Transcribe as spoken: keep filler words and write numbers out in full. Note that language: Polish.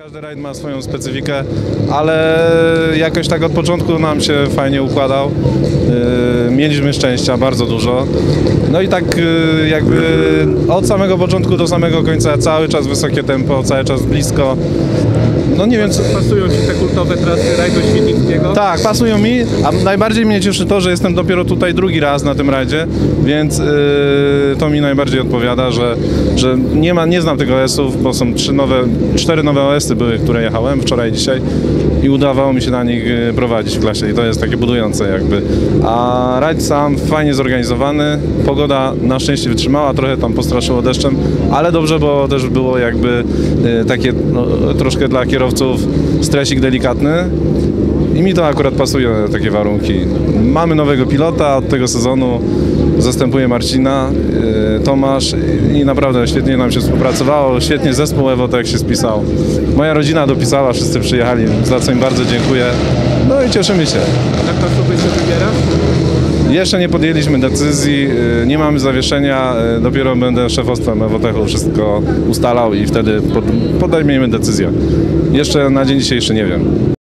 Każdy rajd ma swoją specyfikę, ale jakoś tak od początku nam się fajnie układał. Mieliśmy szczęścia bardzo dużo. No i tak jakby od samego początku do samego końca cały czas wysokie tempo, cały czas blisko. No nie wiem, co... Pasują Ci te kultowe trasy rajdu świdnickiego? Tak, pasują mi, a najbardziej mnie cieszy to, że jestem dopiero tutaj drugi raz na tym rajdzie, więc yy, to mi najbardziej odpowiada, że, że nie ma, nie znam tych O S-ów, bo są trzy nowe, cztery nowe O S-y były, które jechałem wczoraj i dzisiaj i udawało mi się na nich prowadzić w klasie i to jest takie budujące jakby. A rajd sam fajnie zorganizowany, pogoda na szczęście wytrzymała, trochę tam postraszyło deszczem, ale dobrze, bo też było jakby yy, takie no, troszkę dla kierowców stresik delikatny i mi to akurat pasuje, takie warunki. Mamy nowego pilota od tego sezonu, zastępuje Marcina, yy, Tomasz i naprawdę świetnie nam się współpracowało, świetnie zespół Evotek się spisał. Moja rodzina dopisała, wszyscy przyjechali, za co im bardzo dziękuję. No i cieszymy się. Jak to sobie się wybierasz? Jeszcze nie podjęliśmy decyzji, nie mamy zawieszenia, dopiero będę szefostwem Evotechu wszystko ustalał i wtedy podejmiemy decyzję. Jeszcze na dzień dzisiejszy nie wiem.